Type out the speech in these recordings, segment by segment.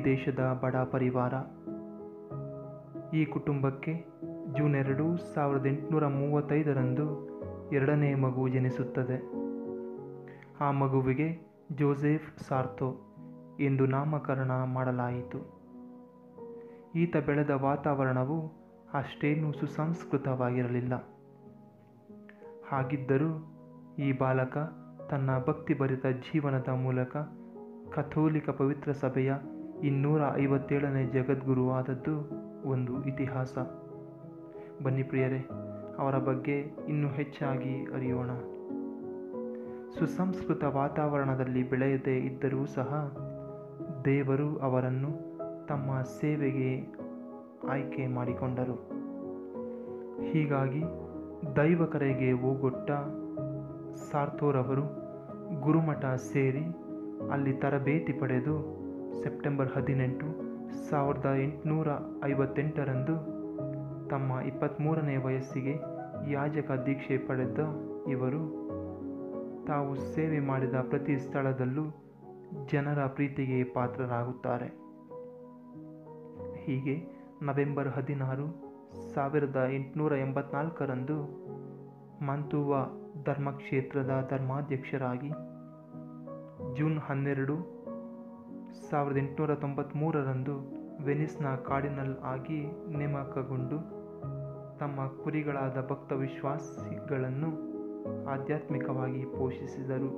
ದೇಶದ ಬಡ ಪರಿವಾರ. ಈ ಕುಟುಂಬಕ್ಕೆ ಜೂನ್ 2, 1835 ಎರಡನೇ ಮಗು ಜನಿಸುತ್ತದೆ. ಆ ಮಗುವಿಗೆ ಜೋಸೆಫ್ ಸಾರ್ಥೋ ಎಂದು ನಾಮಕರಣ ಮಾಡಲಾಯಿತು. ಈತ ಬೆಳೆದ ವಾತಾವರಣವು ಅಷ್ಟೇನೂ ಸುಸಂಸ್ಕೃತವಾಗಿರಲಿಲ್ಲ. ಹಾಗಿದ್ದರೂ ಈ ಬಾಲಕ ತನ್ನ ಭಕ್ತಿಭರಿತ ಜೀವನದ ಮೂಲಕ ಕಥೋಲಿಕ ಪವಿತ್ರ ಸಭೆಯ 257ನೇ ಜಗದ್ಗುರು ಆದದ್ದು ಒಂದು ಇತಿಹಾಸ. ಬನ್ನಿ ಪ್ರಿಯರೇ, ಅವರ ಬಗ್ಗೆ ಇನ್ನೂ ಹೆಚ್ಚಾಗಿ ಅರಿಯೋಣ. ಸುಸಂಸ್ಕೃತ ವಾತಾವರಣದಲ್ಲಿ ಬೆಳೆಯದೇ ಇದ್ದರೂ ಸಹ ದೇವರು ಅವರನ್ನು ತಮ್ಮ ಸೇವೆಗೆ ಆಯ್ಕೆ ಮಾಡಿಕೊಂಡರು. ಹೀಗಾಗಿ ದೈವ ಕರೆಗೆ ಓಗೊಟ್ಟ ಸಾರ್ಥೋರವರು ಗುರುಮಠ ಸೇರಿ ಅಲ್ಲಿ ತರಬೇತಿ ಪಡೆದು ಸೆಪ್ಟೆಂಬರ್ 18, 1858 ತಮ್ಮ 23ನೇ ವಯಸ್ಸಿಗೆ ಯಾಜಕ ದೀಕ್ಷೆ ಪಡೆದ ಇವರು ತಾವು ಸೇವೆ ಮಾಡಿದ ಪ್ರತಿ ಸ್ಥಳದಲ್ಲೂ ಜನರ ಪ್ರೀತಿಗೆ ಪಾತ್ರರಾಗುತ್ತಾರೆ. ಹೀಗೆ ನವೆಂಬರ್ 16, 1884 ಮಂತುವಾ ಧರ್ಮಕ್ಷೇತ್ರದ ಧರ್ಮಾಧ್ಯಕ್ಷರಾಗಿ, ಜೂನ್ 12, 1893 ವೆನಿಸ್ನ ಕಾರ್ಡಿನಲ್ ಆಗಿ ನೇಮಕಗೊಂಡು ತಮ್ಮ ಕುರಿಗಳಾದ ಭಕ್ತ ವಿಶ್ವಾಸಿಗಳನ್ನು ಆಧ್ಯಾತ್ಮಿಕವಾಗಿ ಪೋಷಿಸಿದರು.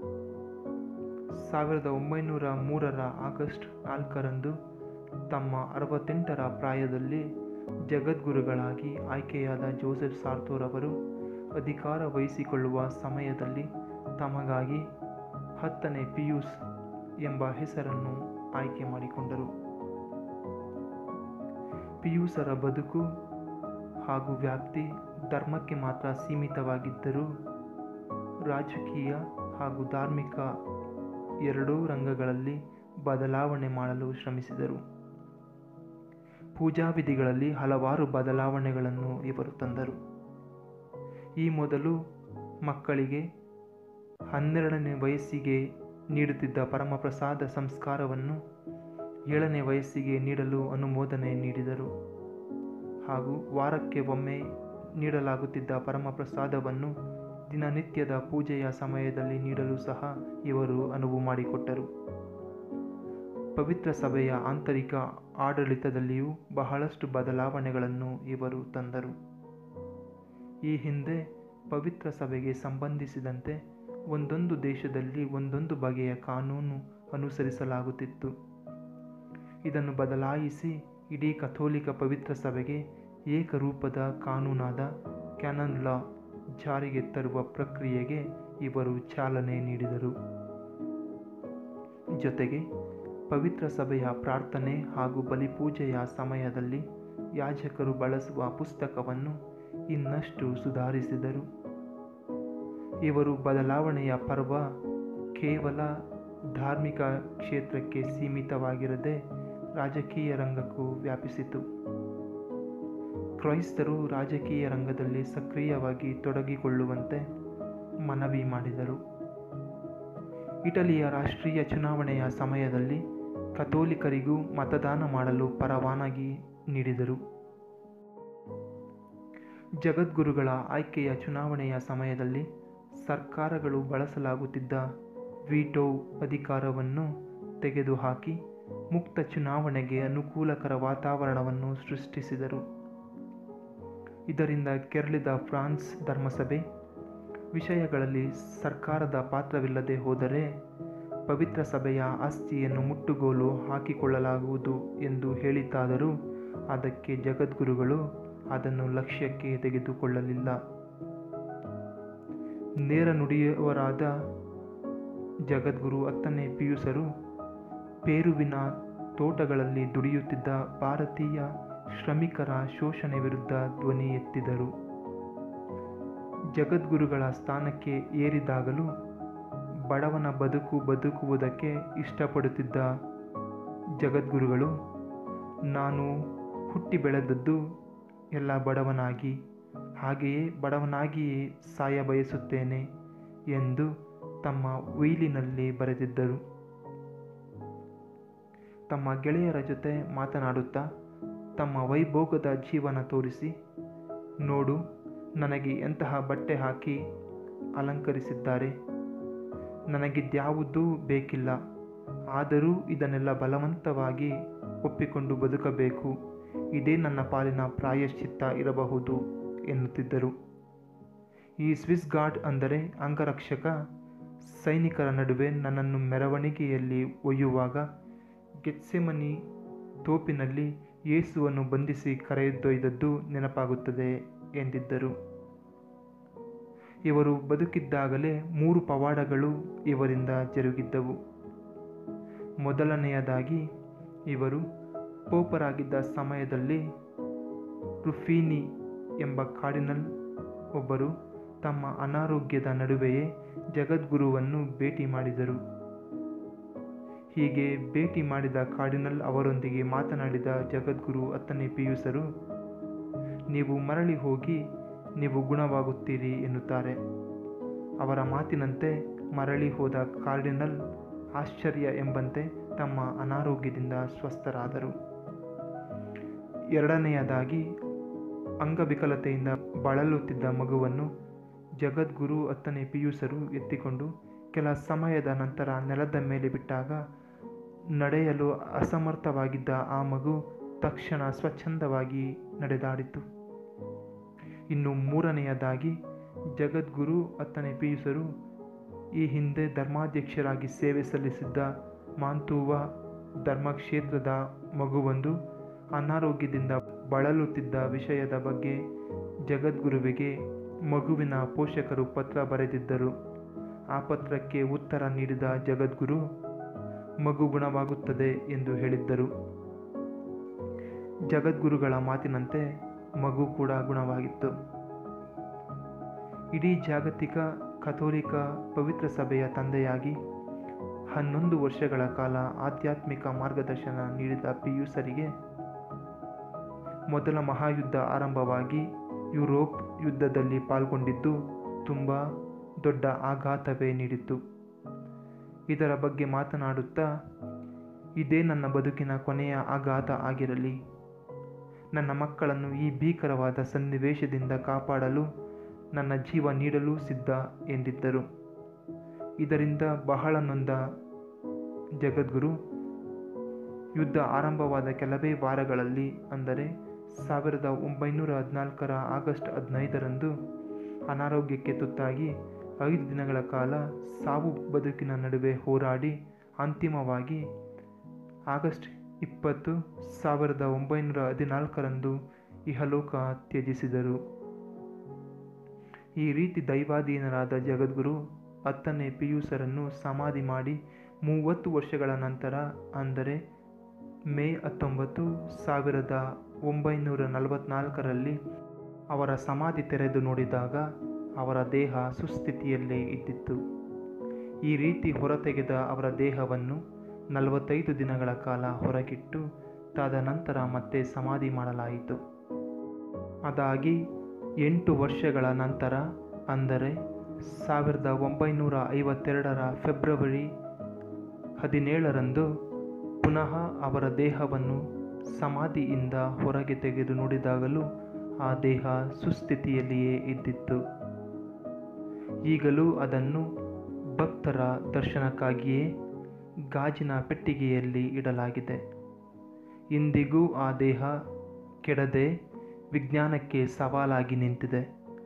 1903 ಆಗಸ್ಟ್ 4 ತಮ್ಮ 68ರ ಪ್ರಾಯದಲ್ಲಿ ಜಗದ್ಗುರುಗಳಾಗಿ ಆಯ್ಕೆಯಾದ ಜೋಸೆಫ್ ಸಾರ್ಥೋರವರು ಅಧಿಕಾರ ವಹಿಸಿಕೊಳ್ಳುವ ಸಮಯದಲ್ಲಿ ತಮಗಾಗಿ 10ನೇ ಪಿಯೂಸ್ ಎಂಬ ಹೆಸರನ್ನು ಆಯ್ಕೆ ಮಾಡಿಕೊಂಡರು. ಪಿಯೂಸರ ಬದುಕು ಹಾಗೂ ವ್ಯಾಪ್ತಿ ಧರ್ಮಕ್ಕೆ ಮಾತ್ರ ಸೀಮಿತವಾಗಿದ್ದರೂ ರಾಜಕೀಯ ಹಾಗೂ ಧಾರ್ಮಿಕ ಎರಡೂ ರಂಗಗಳಲ್ಲಿ ಬದಲಾವಣೆ ಮಾಡಲು ಶ್ರಮಿಸಿದರು. ಪೂಜಾ ವಿಧಿಗಳಲ್ಲಿ ಹಲವಾರು ಬದಲಾವಣೆಗಳನ್ನು ಇವರು ತಂದರು. ಈ ಮೊದಲು ಮಕ್ಕಳಿಗೆ 12ನೇ ವಯಸ್ಸಿಗೆ ನೀಡುತ್ತಿದ್ದ ಪರಮಪ್ರಸಾದ ಸಂಸ್ಕಾರವನ್ನು 7ನೇ ವಯಸ್ಸಿಗೆ ನೀಡಲು ಅನುಮೋದನೆ ನೀಡಿದರು. ಹಾಗೂ ವಾರಕ್ಕೆ ಒಮ್ಮೆ ನೀಡಲಾಗುತ್ತಿದ್ದ ಪರಮಪ್ರಸಾದವನ್ನು ದಿನನಿತ್ಯದ ಪೂಜೆಯ ಸಮಯದಲ್ಲಿ ನೀಡಲು ಸಹ ಇವರು ಅನುವು ಮಾಡಿಕೊಟ್ಟರು. ಪವಿತ್ರ ಸಭೆಯ ಆಂತರಿಕ ಆಡಳಿತದಲ್ಲಿಯೂ ಬಹಳಷ್ಟು ಬದಲಾವಣೆಗಳನ್ನು ಇವರು ತಂದರು. ಈ ಹಿಂದೆ ಪವಿತ್ರ ಸಭೆಗೆ ಸಂಬಂಧಿಸಿದಂತೆ ಒಂದೊಂದು ದೇಶದಲ್ಲಿ ಒಂದೊಂದು ಬಗೆಯ ಕಾನೂನು ಅನುಸರಿಸಲಾಗುತ್ತಿತ್ತು. ಇದನ್ನು ಬದಲಾಯಿಸಿ ಇಡೀ ಕಥೋಲಿಕ ಪವಿತ್ರ ಸಭೆಗೆ ಏಕರೂಪದ ಕಾನೂನಾದ ಕ್ಯಾನನ್ ಲಾ ಜಾರಿಗೆ ತರುವ ಪ್ರಕ್ರಿಯೆಗೆ ಇವರು ಚಾಲನೆ ನೀಡಿದರು. ಜೊತೆಗೆ ಪವಿತ್ರ ಸಭೆಯ ಪ್ರಾರ್ಥನೆ ಹಾಗೂ ಬಲಿಪೂಜೆಯ ಸಮಯದಲ್ಲಿ ಯಾಜಕರು ಬಳಸುವ ಪುಸ್ತಕವನ್ನು ಇನ್ನಷ್ಟು ಸುಧಾರಿಸಿದರು. ಇವರು ಬದಲಾವಣೆಯ ಪರ್ವ ಕೇವಲ ಧಾರ್ಮಿಕ ಕ್ಷೇತ್ರಕ್ಕೆ ಸೀಮಿತವಾಗಿರದೆ ರಾಜಕೀಯ ರಂಗಕ್ಕೂ ವ್ಯಾಪಿಸಿತು. ಕ್ರೈಸ್ತರು ರಾಜಕೀಯ ರಂಗದಲ್ಲಿ ಸಕ್ರಿಯವಾಗಿ ತೊಡಗಿಕೊಳ್ಳುವಂತೆ ಮನವಿ ಮಾಡಿದರು. ಇಟಲಿಯ ರಾಷ್ಟ್ರೀಯ ಚುನಾವಣೆಯ ಸಮಯದಲ್ಲಿ ಕಥೋಲಿಕರಿಗೂ ಮತದಾನ ಮಾಡಲು ಪರವಾನಗಿ ನೀಡಿದರು. ಜಗದ್ಗುರುಗಳ ಆಯ್ಕೆಯ ಚುನಾವಣೆಯ ಸಮಯದಲ್ಲಿ ಸರ್ಕಾರಗಳು ಬಳಸಲಾಗುತ್ತಿದ್ದ ವೀಟೋ ಅಧಿಕಾರವನ್ನು ತೆಗೆದುಹಾಕಿ ಮುಕ್ತ ಚುನಾವಣೆಗೆ ಅನುಕೂಲಕರ ವಾತಾವರಣವನ್ನು ಸೃಷ್ಟಿಸಿದರು. ಇದರಿಂದ ಕೆರಳಿದ ಫ್ರಾನ್ಸ್ ಧರ್ಮಸಭೆ ವಿಷಯಗಳಲ್ಲಿ ಸರ್ಕಾರದ ಪಾತ್ರವಿಲ್ಲದೆ ಹೋದರೆ ಪವಿತ್ರ ಸಭೆಯ ಆಸ್ತಿಯನ್ನು ಮುಟ್ಟುಗೋಲು ಹಾಕಿಕೊಳ್ಳಲಾಗುವುದು ಎಂದು ಹೇಳಿತಾದರೂ ಅದಕ್ಕೆ ಜಗದ್ಗುರುಗಳು ಅದನ್ನು ಲಕ್ಷ್ಯಕ್ಕೆ ತೆಗೆದುಕೊಳ್ಳಲಿಲ್ಲ. ನೇರ ನುಡಿಯವರಾದ ಜಗದ್ಗುರು 10ನೇ ಪಿಯೂಸರು ಪೇರುವಿನ ತೋಟಗಳಲ್ಲಿ ದುಡಿಯುತ್ತಿದ್ದ ಭಾರತೀಯ ಶ್ರಮಿಕರ ಶೋಷಣೆ ವಿರುದ್ಧ ಧ್ವನಿ ಎತ್ತಿದರು. ಜಗದ್ಗುರುಗಳ ಸ್ಥಾನಕ್ಕೆ ಏರಿದಾಗಲೂ ಬಡವನ ಬದುಕುವುದಕ್ಕೆ ಇಷ್ಟಪಡುತ್ತಿದ್ದ ಜಗದ್ಗುರುಗಳು, ನಾನು ಹುಟ್ಟಿ ಬೆಳೆದದ್ದು ಎಲ್ಲ ಬಡವನಾಗಿ, ಹಾಗೆಯೇ ಬಡವನಾಗಿಯೇ ಸಾಯ ಬಯಸುತ್ತೇನೆ ಎಂದು ತಮ್ಮ ಉಯಿಲಿನಲ್ಲಿ ಬರೆದಿದ್ದರು. ತಮ್ಮ ಗೆಳೆಯರ ಜೊತೆ ಮಾತನಾಡುತ್ತಾ ತಮ್ಮ ವೈಭೋಗದ ಜೀವನ ತೋರಿಸಿ, ನೋಡು ನನಗೆ ಎಂತಹ ಬಟ್ಟೆ ಹಾಕಿ ಅಲಂಕರಿಸಿದ್ದಾರೆ, ನನಗಿದ್ಯಾವುದೂ ಬೇಕಿಲ್ಲ, ಆದರೂ ಇದನ್ನೆಲ್ಲ ಬಲವಂತವಾಗಿ ಒಪ್ಪಿಕೊಂಡು ಬದುಕಬೇಕು, ಇದೇ ನನ್ನ ಪಾಲಿನ ಪ್ರಾಯಶ್ಚಿತ್ತ ಇರಬಹುದು ಎನ್ನುತ್ತಿದ್ದರು. ಈ ಸ್ವಿಸ್ ಗಾರ್ಡ್ ಅಂದರೆ ಅಂಗರಕ್ಷಕ ಸೈನಿಕರ ನಡುವೆ ನನ್ನನ್ನು ಮೆರವಣಿಗೆಯಲ್ಲಿ ಒಯ್ಯುವಾಗ ಗೆತ್ಸೆಮನಿ ತೋಪಿನಲ್ಲಿ ಯೇಸುವನ್ನು ಬಂಧಿಸಿ ಕರೆದೊಯ್ದದ್ದು ನೆನಪಾಗುತ್ತದೆ ಎಂದಿದ್ದರು. ಇವರು ಬದುಕಿದ್ದಾಗಲೇ 3 ಪವಾಡಗಳು ಇವರಿಂದ ಜರುಗಿದ್ದವು. ಮೊದಲನೆಯದಾಗಿ, ಇವರು ಪೋಪರಾಗಿದ್ದ ಸಮಯದಲ್ಲಿ ರುಫೀನಿ ಎಂಬ ಕಾರ್ಡಿನಲ್ ಒಬ್ಬರು ತಮ್ಮ ಅನಾರೋಗ್ಯದ ನಡುವೆಯೇ ಜಗದ್ಗುರುವನ್ನು ಭೇಟಿ ಮಾಡಿದರು. ಹೀಗೆ ಭೇಟಿ ಮಾಡಿದ ಕಾರ್ಡಿನಲ್ ಅವರೊಂದಿಗೆ ಮಾತನಾಡಿದ ಜಗದ್ಗುರು 10ನೇ ಪಿಯೂಸರು, ನೀವು ಮರಳಿ ಹೋಗಿ ನೀವು ಗುಣವಾಗುತ್ತೀರಿ ಎನ್ನುತ್ತಾರೆ. ಅವರ ಮಾತಿನಂತೆ ಮರಳಿ ಹೋದ ಕಾರ್ಡಿನಲ್ ಆಶ್ಚರ್ಯ ಎಂಬಂತೆ ತಮ್ಮ ಅನಾರೋಗ್ಯದಿಂದ ಸ್ವಸ್ಥರಾದರು. ಎರಡನೆಯದಾಗಿ, ಅಂಗವಿಕಲತೆಯಿಂದ ಬಳಲುತ್ತಿದ್ದ ಮಗುವನ್ನು ಜಗದ್ಗುರು 10ನೇ ಪಿಯೂಸರು ಎತ್ತಿಕೊಂಡು ಕೆಲ ಸಮಯದ ನಂತರ ನೆಲದ ಮೇಲೆ ಬಿಟ್ಟಾಗ ನಡೆಯಲು ಅಸಮರ್ಥವಾಗಿದ್ದ ಆ ಮಗು ತಕ್ಷಣ ಸ್ವಚ್ಛಂದವಾಗಿ ನಡೆದಾಡಿತು. ಇನ್ನು ಮೂರನೆಯದಾಗಿ, ಜಗದ್ಗುರು 10ನೇ ಪಿಯೂಸರು ಈ ಹಿಂದೆ ಧರ್ಮಾಧ್ಯಕ್ಷರಾಗಿ ಸೇವೆ ಸಲ್ಲಿಸಿದ್ದ ಮಾಂತುವ ಧರ್ಮಕ್ಷೇತ್ರದ ಮಗುವೊಂದು ಅನಾರೋಗ್ಯದಿಂದ ಬಳಲುತ್ತಿದ್ದ ವಿಷಯದ ಬಗ್ಗೆ ಜಗದ್ಗುರುವಿಗೆ ಮಗುವಿನ ಪೋಷಕರು ಪತ್ರ ಬರೆದಿದ್ದರು. ಆ ಪತ್ರಕ್ಕೆ ಉತ್ತರ ನೀಡಿದ ಜಗದ್ಗುರು ಮಗು ಗುಣವಾಗುತ್ತದೆ ಎಂದು ಹೇಳಿದ್ದರು. ಜಗದ್ಗುರುಗಳ ಮಾತಿನಂತೆ ಮಗು ಕೂಡ ಗುಣವಾಗಿತ್ತು. ಇಡೀ ಜಾಗತಿಕ ಕಥೋಲಿಕ ಪವಿತ್ರ ಸಭೆಯ ತಂದೆಯಾಗಿ 11 ವರ್ಷಗಳ ಕಾಲ ಆಧ್ಯಾತ್ಮಿಕ ಮಾರ್ಗದರ್ಶನ ನೀಡಿದ ಪಿಯೂಸರಿಗೆ ಮೊದಲ ಮಹಾಯುದ್ಧ ಆರಂಭವಾಗಿ ಯುರೋಪ್ ಯುದ್ಧದಲ್ಲಿ ಪಾಲ್ಗೊಂಡಿದ್ದು ತುಂಬ ದೊಡ್ಡ ಆಘಾತವೇ ನೀಡಿತು. ಇದರ ಬಗ್ಗೆ ಮಾತನಾಡುತ್ತಾ, ಇದೇ ನನ್ನ ಬದುಕಿನ ಕೊನೆಯ ಆಘಾತ ಆಗಿರಲಿ, ನನ್ನ ಮಕ್ಕಳನ್ನು ಈ ಭೀಕರವಾದ ಸನ್ನಿವೇಶದಿಂದ ಕಾಪಾಡಲು ನನ್ನ ಜೀವ ನೀಡಲು ಸಿದ್ಧ ಎಂದಿದ್ದರು. ಇದರಿಂದ ಬಹಳ ನೊಂದ ಜಗದ್ಗುರು ಯುದ್ಧ ಆರಂಭವಾದ ಕೆಲವೇ ವಾರಗಳಲ್ಲಿ, ಅಂದರೆ 1914 ಆಗಸ್ಟ್ 15ರಂದು ಅನಾರೋಗ್ಯಕ್ಕೆ ತುತ್ತಾಗಿ 5 ದಿನಗಳ ಕಾಲ ಸಾವು ಬದುಕಿನ ನಡುವೆ ಹೋರಾಡಿ ಅಂತಿಮವಾಗಿ ಆಗಸ್ಟ್ 20, 1914ರಂದು ಇಹಲೋಕ ತ್ಯಜಿಸಿದರು. ಈ ರೀತಿ ದೈವಾಧೀನರಾದ ಜಗದ್ಗುರು 10ನೇ ಪಿಯೂಸರನ್ನು ಸಮಾಧಿ ಮಾಡಿ 30 ವರ್ಷಗಳ ನಂತರ, ಅಂದರೆ ಮೇ 19, 1944ರಲ್ಲಿ ಅವರ ಸಮಾಧಿ ತೆರೆದು ನೋಡಿದಾಗ ಅವರ ದೇಹ ಸುಸ್ಥಿತಿಯಲ್ಲೇ ಇದ್ದಿತ್ತು. ಈ ರೀತಿ ಹೊರತೆಗೆದ ಅವರ ದೇಹವನ್ನು 45 ದಿನಗಳ ಕಾಲ ಹೊರಗಿಟ್ಟು ತದನಂತರ ಮತ್ತೆ ಸಮಾಧಿ ಮಾಡಲಾಯಿತು. ಅದಾಗಿ 8 ವರ್ಷಗಳ ನಂತರ, ಅಂದರೆ 1952ರ ಫೆಬ್ರವರಿ 17ರಂದು ಪುನಃ ಅವರ ದೇಹವನ್ನು ಸಮಾಧಿಯಿಂದ ಹೊರಗೆ ತೆಗೆದು ನೋಡಿದಾಗಲೂ ಆ ದೇಹ ಸುಸ್ಥಿತಿಯಲ್ಲಿಯೇ ಇದ್ದಿತ್ತು. ಈಗಲೂ ಅದನ್ನು ಭಕ್ತರ ದರ್ಶನಕ್ಕಾಗಿಯೇ ಗಾಜಿನ ಪೆಟ್ಟಿಗೆಯಲ್ಲಿ ಇಡಲಾಗಿದೆ. ಇಂದಿಗೂ ಆ ದೇಹ ಕೆಡದೆ ವಿಜ್ಞಾನಕ್ಕೆ ಸವಾಲಾಗಿ ನಿಂತಿದೆ.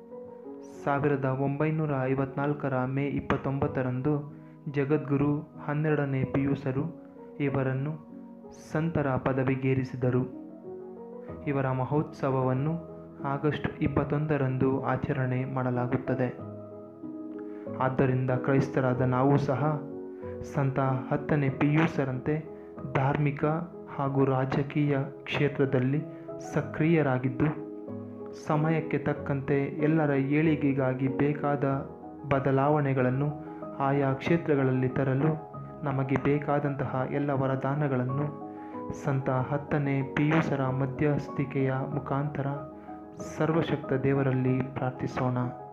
1954ರ ಮೇ 29ರಂದು ಜಗದ್ಗುರು 12ನೇ ಪಿಯೂಸರು ಇವರನ್ನು ಸಂತರ ಪದವಿಗೇರಿಸಿದರು. ಇವರ ಮಹೋತ್ಸವವನ್ನು ಆಗಸ್ಟ್ 21ರಂದು ಆಚರಣೆ ಮಾಡಲಾಗುತ್ತದೆ. ಆದ್ದರಿಂದ ಕ್ರೈಸ್ತರಾದ ನಾವು ಸಹ ಸಂತ 10ನೇ ಪಿಯೂಸರಂತೆ ಧಾರ್ಮಿಕ ಹಾಗೂ ರಾಜಕೀಯ ಕ್ಷೇತ್ರದಲ್ಲಿ ಸಕ್ರಿಯರಾಗಿದ್ದು, ಸಮಯಕ್ಕೆ ತಕ್ಕಂತೆ ಎಲ್ಲರ ಏಳಿಗೆಗಾಗಿ ಬೇಕಾದ ಬದಲಾವಣೆಗಳನ್ನು ಆಯಾ ಕ್ಷೇತ್ರಗಳಲ್ಲಿ ತರಲು ನಮಗೆ ಬೇಕಾದಂತಹ ಎಲ್ಲ ವರದಾನಗಳನ್ನು ಸಂತ 10ನೇ ಪಿಯೂಸರ ಮಧ್ಯಸ್ಥಿಕೆಯ ಮುಖಾಂತರ ಸರ್ವಶಕ್ತ ದೇವರಲ್ಲಿ ಪ್ರಾರ್ಥಿಸೋಣ.